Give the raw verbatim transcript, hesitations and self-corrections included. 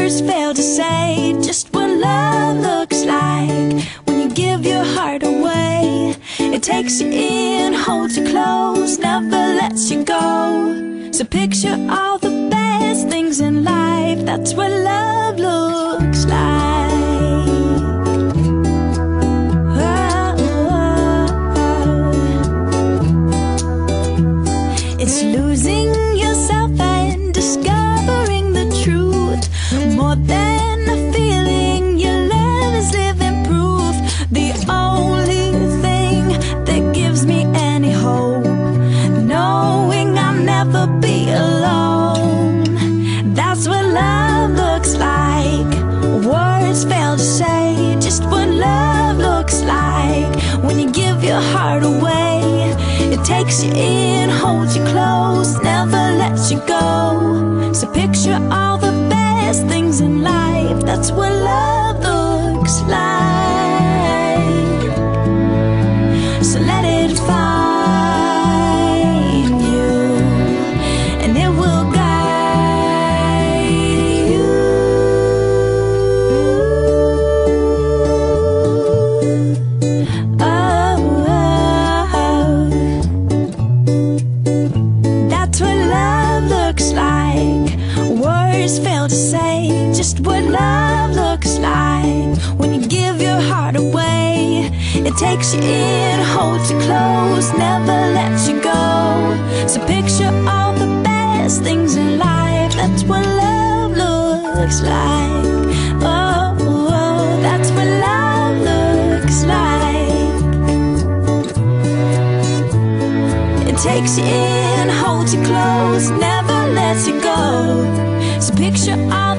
Words fail to say just what love looks like. When you give your heart away, it takes you in, holds you close, never lets you go. So picture all the best things in life. That's what love looks like. It's losing yourself and discovering the truth. More than a feeling, your love is living proof. The only thing that gives me any hope, knowing I'll never be alone. That's what love looks like. Words fail to say just what love looks like. When you give your heart away, it takes you in, holds you close, never lets you go. So picture all the best things in life. That's what love looks like. So let it find you, and it will guide you. Oh, that's what love looks like. Words fail to say just what love looks like. When you give your heart away, it takes you in, holds you close, never lets you go. So picture all the best things in life. That's what love looks like. Oh, oh, that's what love looks like. It takes you in, holds you close, never lets you go. So picture all